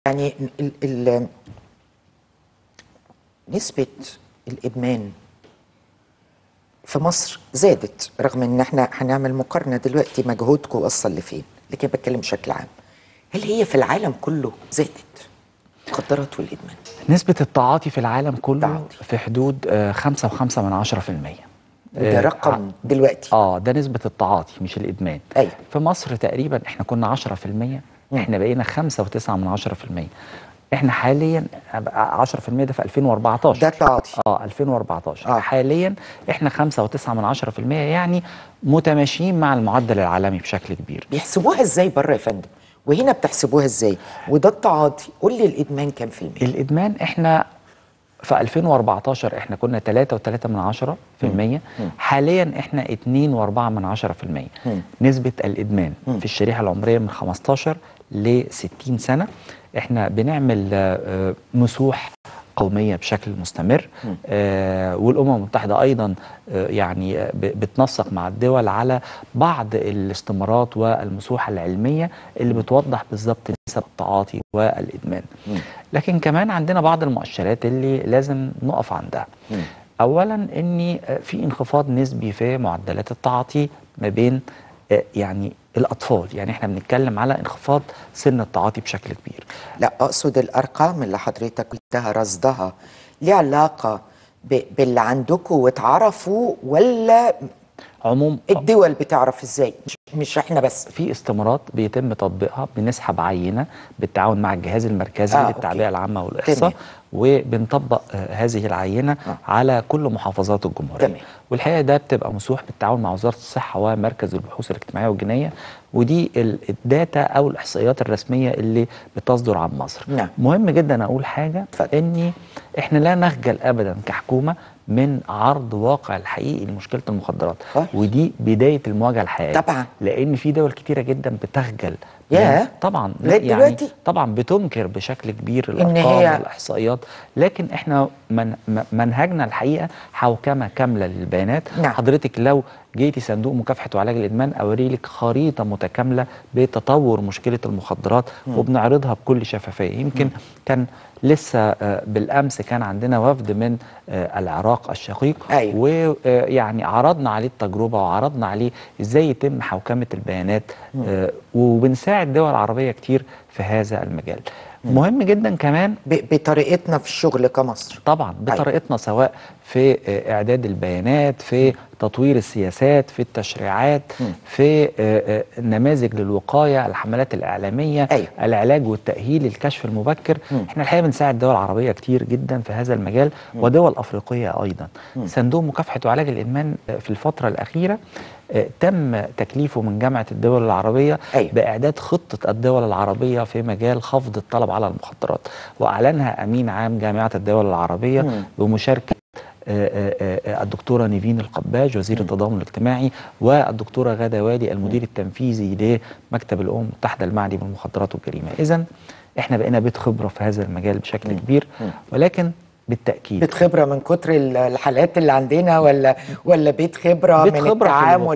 يعني نسبة الإدمان في مصر زادت، رغم إن احنا هنعمل مقارنة دلوقتي مجهودكم وصل لفين، لكن بتكلم بشكل عام. هل هي في العالم كله زادت المخدرات والإدمان؟ نسبة التعاطي في العالم كله تعاطي. في حدود 5.5%. وده رقم دلوقتي. ده نسبة التعاطي مش الإدمان. أيوة. في مصر تقريبا احنا كنا 10%، احنا بقينا 5.9%. احنا حاليا 10% ده في 2014. ده التعاطي. 2014. حاليا احنا 5.9%، يعني متماشيين مع المعدل العالمي بشكل كبير. بيحسبوها ازاي بره يا فندم؟ وهنا بتحسبوها ازاي؟ وده التعاطي، قول لي الإدمان كام في المية؟ الإدمان احنا في 2014 احنا كنا 3.3%. حاليا احنا 2.4%. نسبة الإدمان في الشريحة العمرية من 15 ل 60 سنة. احنا بنعمل مسوح قومية بشكل مستمر، والأمم المتحدة أيضا يعني بتنسق مع الدول على بعض الاستمارات والمسوحة العلمية اللي بتوضح بالظبط نسب التعاطي والإدمان. لكن كمان عندنا بعض المؤشرات اللي لازم نقف عندها. أولا إن في انخفاض نسبي في معدلات التعاطي ما بين يعني الأطفال، يعني احنا بنتكلم على انخفاض سن التعاطي بشكل كبير. لا، أقصد الأرقام اللي حضرتك قلتها رصدها ليه علاقة باللي عندكم واتعرفوا، ولا عموم الدول بتعرف ازاي؟ مش احنا بس. في استمارات بيتم تطبيقها، بنسحب عينة بالتعاون مع الجهاز المركزي للتعبئة العامة والإحصاء، وبنطبق هذه العينة على كل محافظات الجمهورية. والحقيقة ده بتبقى مسوح بالتعاون مع وزارة الصحة ومركز البحوث الاجتماعية والجنائية، ودي الداتا أو الإحصائيات الرسمية اللي بتصدر عن مصر. مهم جدا أقول حاجة، إن إحنا لا نخجل أبدا كحكومة من عرض واقع الحقيقي لمشكلة المخدرات، ودي بداية المواجهة الحقيقية. طبعا. لأن في دول كتيرة جدا بتخجل. طبعا يعني طبعا بتنكر بشكل كبير الأرقام والإحصائيات، لكن احنا منهجنا الحقيقة حوكمة كاملة للبيانات. حضرتك لو جيتي صندوق مكافحة وعلاج الإدمان أوري لك خريطة متكاملة بتطور مشكلة المخدرات، وبنعرضها بكل شفافية. يمكن كان لسه بالأمس كان عندنا وفد من العراق الشقيق، ويعني عرضنا عليه التجربة وعرضنا عليه إزاي يتم حوكمة البيانات، وبنساعد دول عربية كتير في هذا المجال. مهم جدا كمان بطريقتنا في الشغل كمصر. طبعا بطريقتنا، سواء في إعداد البيانات، في تطوير السياسات، في التشريعات، في نماذج للوقاية، الحملات الإعلامية، العلاج والتأهيل، الكشف المبكر. احنا الحقيقة بنساعد دول عربية كتير جدا في هذا المجال، ودول أفريقية أيضا. صندوق مكافحة وعلاج الإدمان في الفترة الأخيرة تم تكليفه من جامعة الدول العربية بإعداد خطة الدول العربية في مجال خفض الطلب على المخدرات، وأعلنها أمين عام جامعة الدول العربية بمشاركة الدكتورة نيفين القباج وزير التضامن الاجتماعي، والدكتورة غادة والي المدير التنفيذي لمكتب الأمم المتحدة المعني بالمخدرات والجريمة. إذن احنا بقينا بيت خبرة في هذا المجال بشكل كبير، ولكن بالتأكيد بيت خبرة من كتر الحالات اللي عندنا، ولا بيت خبرة من التعامل،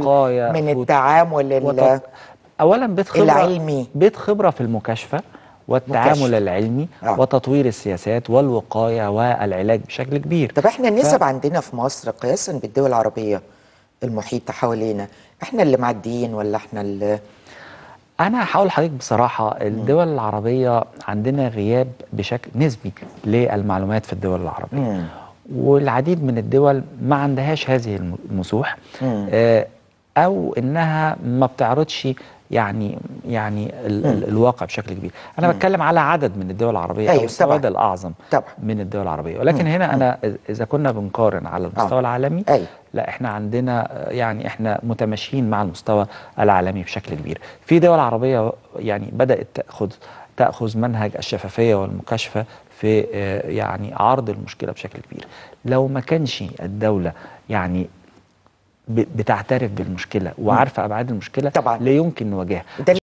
أولا بيت خبرة العلمي، بيت خبرة في المكاشفة والتعامل العلمي وتطوير السياسات والوقاية والعلاج بشكل كبير. طب احنا النسب عندنا في مصر قياسا بالدول العربية المحيطة حوالينا، احنا اللي معديين ولا احنا اللي؟ أنا هقول لحضرتك بصراحة، الدول العربية عندنا غياب بشكل نسبي للمعلومات في الدول العربية، والعديد من الدول ما عندهاش هذه المسوح، أو إنها ما بتعرضش يعني الواقع بشكل كبير. أنا بتكلم على عدد من الدول العربية، أو السواد الأعظم من الدول العربية. ولكن هنا أنا إذا كنا بنقارن على المستوى العالمي، لا احنا عندنا يعني احنا متماشيين مع المستوى العالمي بشكل كبير. في دول عربية يعني بدأت تأخذ منهج الشفافية والمكاشفة في يعني عرض المشكلة بشكل كبير. لو ما كانش الدولة يعني بتعترف بالمشكلة وعارفة أبعاد المشكلة، لا يمكن نواجهها.